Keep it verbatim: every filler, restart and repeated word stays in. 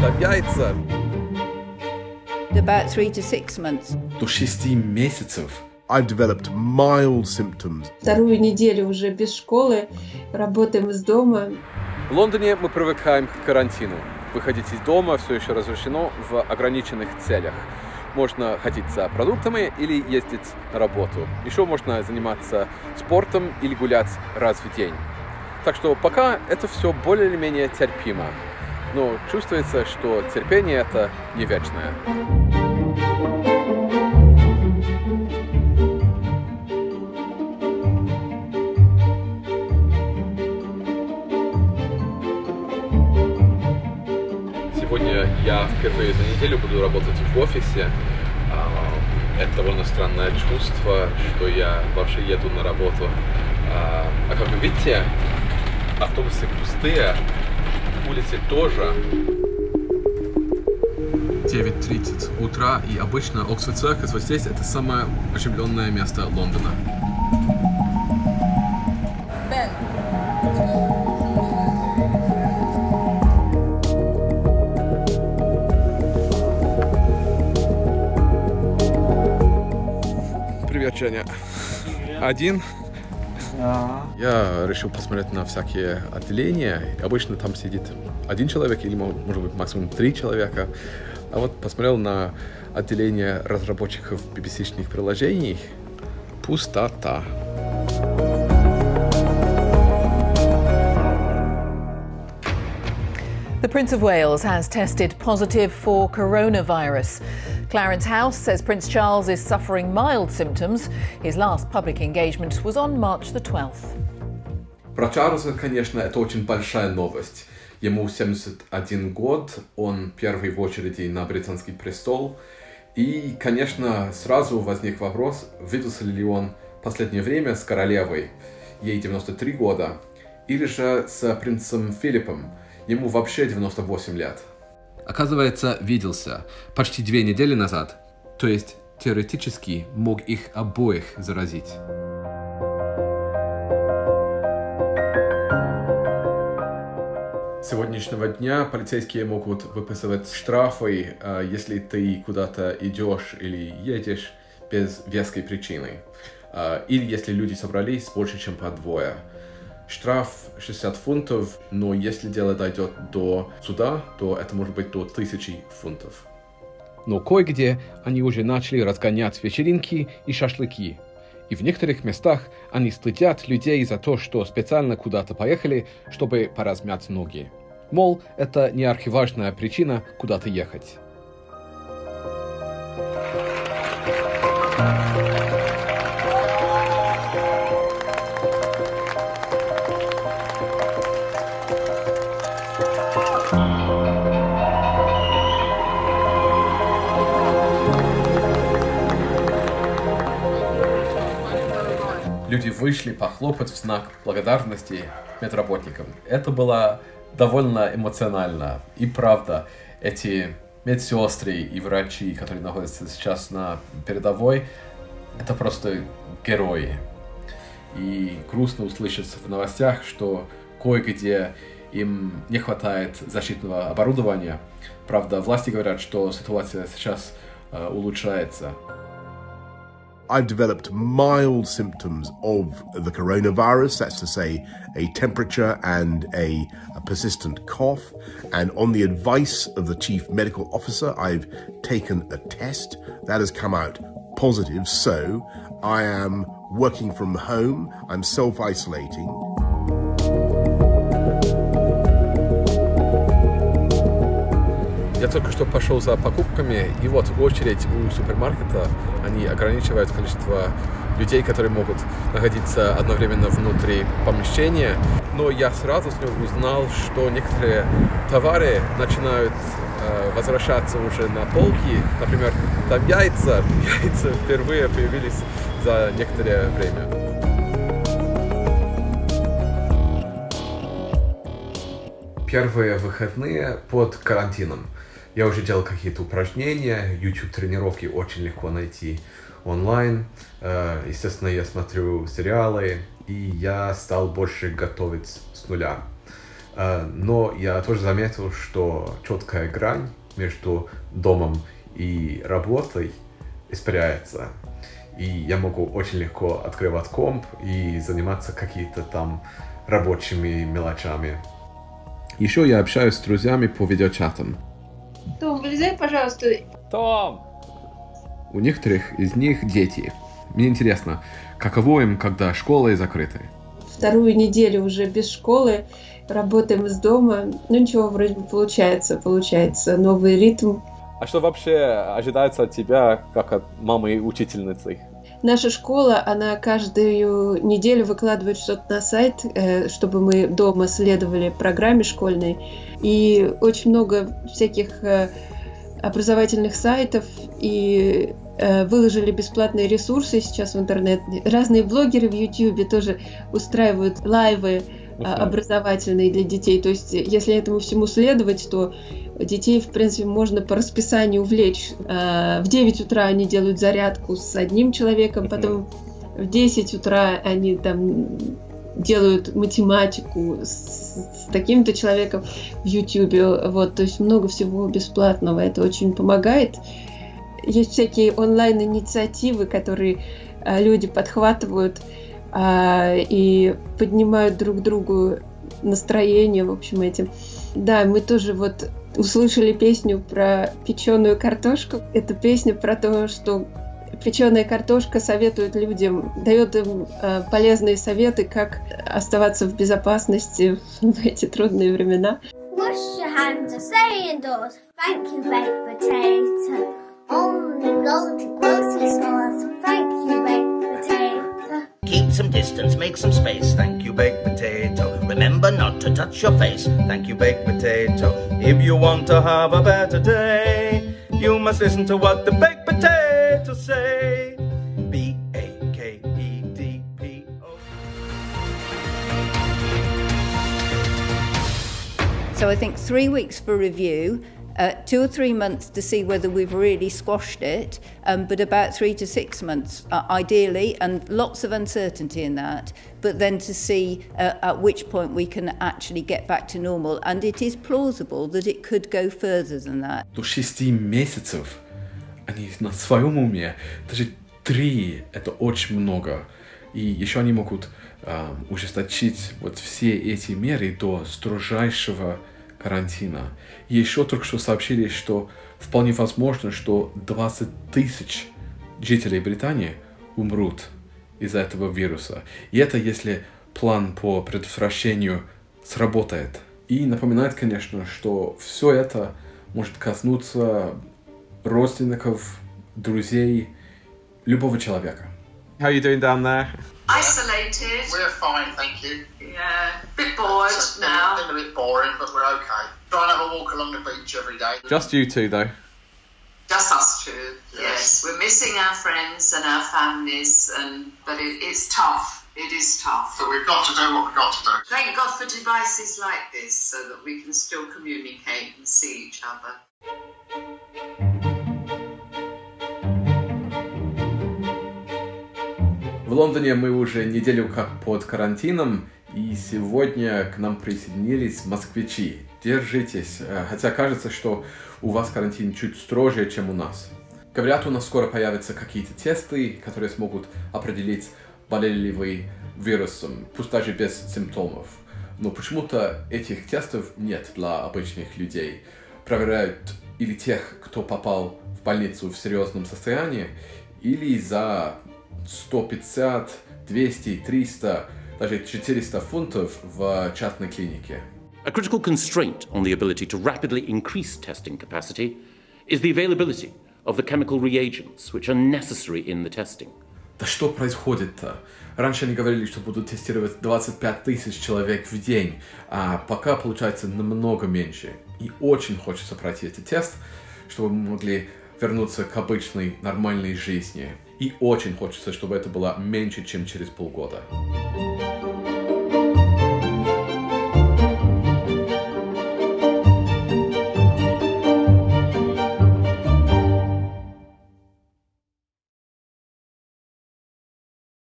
там яйца. About three to six months. До шести месяцев. I've developed mild symptoms. Вторую неделю уже без школы, работаем из дома. В Лондоне мы привыкаем к карантину. Выходить из дома все еще разрешено в ограниченных целях. Можно ходить за продуктами или ездить на работу. Еще можно заниматься спортом или гулять раз в день. Так что пока это все более или менее терпимо. Но чувствуется, что терпение это не вечное. Сегодня я впервые за неделю буду работать в офисе. Это довольно странное чувство, что я вообще еду на работу. А как вы видите, автобусы пустые, улицы тоже. девять тридцать утра, и обычно Oxford Circus вот здесь это самое оживленное место Лондона. Ben. Привет, Женя. Один. Я решил посмотреть на всякие отделения. Обычно там сидит один человек или, может быть, максимум три человека. А вот посмотрел на отделение разработчиков би би си-шных приложений. Пустота. The Prince of Wales has tested positive for coronavirus. Clarence House says Prince Charles is suffering mild symptoms. His last public engagement was on March the twelfth. Про Чарльза, конечно, это очень большая новость. Ему семьдесят один год, он первый в очереди на британский престол. И, конечно, сразу возник вопрос, виделся ли он в последнее время с королевой, ей девяносто три года, или же с принцем Филиппом, ему вообще девяносто восемь лет. Оказывается, виделся почти две недели назад, то есть теоретически мог их обоих заразить. С сегодняшнего дня полицейские могут выписывать штрафы, если ты куда-то идешь или едешь без веской причины, или если люди собрались больше, чем по двое. Штраф шестьдесят фунтов, но если дело дойдет до суда, то это может быть до тысячи фунтов. Но кое-где они уже начали разгонять вечеринки и шашлыки. И в некоторых местах они стыдят людей за то, что специально куда-то поехали, чтобы поразмять ноги. Мол, это не архиважная причина куда-то ехать. Люди вышли похлопать в знак благодарности медработникам. Это было довольно эмоционально. И правда, эти медсестры и врачи, которые находятся сейчас на передовой, это просто герои. И грустно услышать в новостях, что кое-где им не хватает защитного оборудования. Правда, власти говорят, что ситуация сейчас э, улучшается. I've developed mild symptoms of the coronavirus, that's to say a temperature and a, a persistent cough. And on the advice of the chief medical officer, I've taken a test that has come out positive. So I am working from home, I'm self-isolating. Я только что пошел за покупками, и вот очередь у супермаркета, они ограничивают количество людей, которые могут находиться одновременно внутри помещения. Но я сразу с ним узнал, что некоторые товары начинают э, возвращаться уже на полки. Например, там яйца. Яйца впервые появились за некоторое время. Первые выходные под карантином. Я уже делал какие-то упражнения, YouTube-тренировки очень легко найти онлайн. Естественно, я смотрю сериалы, и я стал больше готовить с нуля. Но я тоже заметил, что четкая грань между домом и работой испаряется. И я могу очень легко открывать комп и заниматься какими-то там рабочими мелочами. Еще я общаюсь с друзьями по видеочатам. Том, вылезай, пожалуйста. Том! У некоторых из них дети. Мне интересно, каково им, когда школы закрыты? Вторую неделю уже без школы, работаем из дома. Ну ничего, вроде бы получается, получается. Новый ритм. А что вообще ожидается от тебя, как от мамы и учительницы? Наша школа, она каждую неделю выкладывает что-то на сайт, чтобы мы дома следовали программе школьной. И очень много всяких образовательных сайтов, и выложили бесплатные ресурсы сейчас в интернет. Разные блогеры в Ютубе тоже устраивают лайвы uh-huh. образовательные для детей. То есть, если этому всему следовать, то детей, в принципе, можно по расписанию увлечь. В девять утра они делают зарядку с одним человеком, потом в десять утра они там делают математику с, с таким-то человеком в Ютубе. Вот, то есть много всего бесплатного. Это очень помогает. Есть всякие онлайн-инициативы, которые а, люди подхватывают а, и поднимают друг другу настроение, в общем, этим. Да, мы тоже вот услышали песню про печеную картошку. Это песня про то, что печеная картошка советует людям, дает им а, полезные советы, как оставаться в безопасности в эти трудные времена. Wash your hands and stay indoors. Thank you, baked potato. Only go to grocery stores. Thank you, baked potato. Keep some distance, make some space. Thank you, baked potato. Remember not to touch your face. Thank you, baked potato. If you want to have a better day, you must listen to what the baked potatoes say. B A K E D P O. So I think three weeks for review. Uh, two or three months to see whether we've really squashed it, um, but about three to six months uh, ideally, and lots of uncertainty in that, but then to see uh, at which point we can actually get back to normal. And it is plausible that it could go further than that. До шести месяцев они на своем уме. Даже три — это очень много. И еще они могут э, ужесточить вот все эти меры до строжайшего карантина. И еще только что сообщили, что вполне возможно, что двадцать тысяч жителей Британии умрут из-за этого вируса. И это если план по предотвращению сработает. И напоминает, конечно, что все это может коснуться родственников, друзей, любого человека. How are you doing down there? Isolated. We're fine, thank you. Yeah, bit bored It's now. been a bit boring, but we're okay. Try and have a walk along the beach every day. Just you two, though. Just us two. Yes. Yes. We're missing our friends and our families, and but it, it's tough. It is tough. But we've got to do what we've got to do. Thank God for devices like this, so that we can still communicate and see each other. В Лондоне мы уже неделю как под карантином, и сегодня к нам присоединились москвичи. Держитесь, хотя кажется, что у вас карантин чуть строже, чем у нас. Говорят, у нас скоро появятся какие-то тесты, которые смогут определить, болели ли вы вирусом, пусть даже без симптомов. Но почему-то этих тестов нет для обычных людей. Проверяют или тех, кто попал в больницу в серьезном состоянии, или за сто пятьдесят, двести, триста, даже четыреста фунтов в частной клинике. A critical constraint on the ability to rapidly increase testing capacity is the availability of the chemical reagents which are necessary in the testing. Да что происходит-то? Раньше они говорили, что будут тестировать двадцать пять тысяч человек в день, а пока получается намного меньше. И очень хочется пройти этот тест, чтобы мы могли вернуться к обычной нормальной жизни. И очень хочется, чтобы это было меньше, чем через полгода.